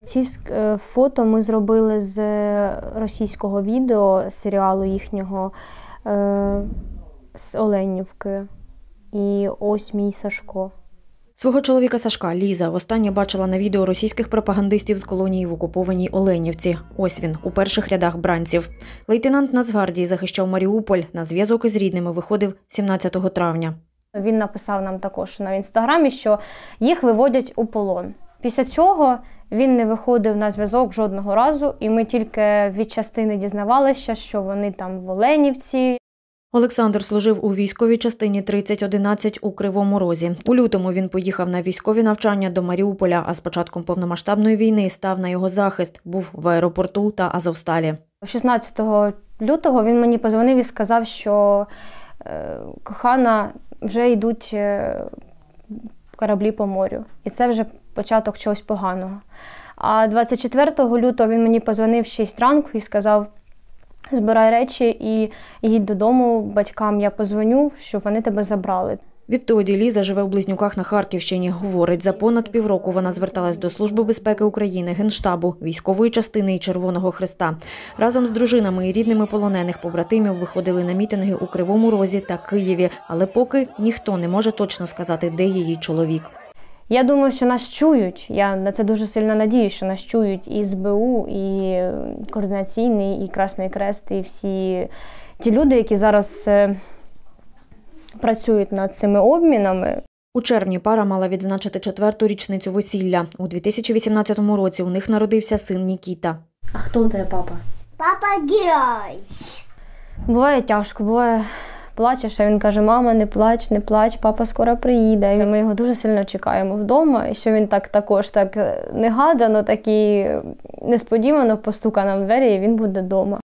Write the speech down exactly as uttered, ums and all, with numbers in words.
Ці фото ми зробили з російського відео, серіалу їхнього з Оленівки. І ось мій Сашко. Свого чоловіка Сашка Ліза востаннє бачила на відео російських пропагандистів з колонії в окупованій Оленівці. Ось він, у перших рядах бранців. Лейтенант Нацгвардії захищав Маріуполь. На зв'язок із рідними виходив сімнадцятого травня. Він написав нам також на інстаграмі, що їх виводять у полон. Після цього він не виходив на зв'язок жодного разу, і ми тільки від частини дізнавалися, що вони там в Оленівці. Олександр служив у військовій частині тридцять одинадцять у Кривому Розі. У лютому він поїхав на військові навчання до Маріуполя, а з початком повномасштабної війни став на його захист, був в аеропорту та Азовсталі. шістнадцятого лютого він мені подзвонив і сказав, що е, кохана, вже йдуть е, кораблі по морю. І це вже початок чогось поганого. А двадцять четвертого лютого він мені подзвонив в шість ранку і сказав: збирай речі і їдь додому, батькам я подзвоню, щоб вони тебе забрали. Відтоді Ліза живе в Близнюках на Харківщині. Говорить, за понад півроку вона зверталась до Служби безпеки України, Генштабу, військової частини і Червоного Хреста. Разом з дружинами і рідними полонених побратимів виходили на мітинги у Кривому Розі та Києві. Але поки ніхто не може точно сказати, де її чоловік. Я думаю, що нас чують. Я на це дуже сильно надіюсь, що нас чують і ес бе у, і Координаційний, і Красний Хрест, і всі ті люди, які зараз працюють над цими обмінами. У червні пара мала відзначити четверту річницю весілля. У дві тисячі вісімнадцятому році у них народився син Нікіта. А хто у тебе папа? Папа герой. Буває тяжко, буває плачеш, а він каже: мама, не плач, не плач, папа скоро приїде. І ми його дуже сильно чекаємо вдома. І що він так також так негадано, так і несподівано постукає нам в двері, і він буде вдома.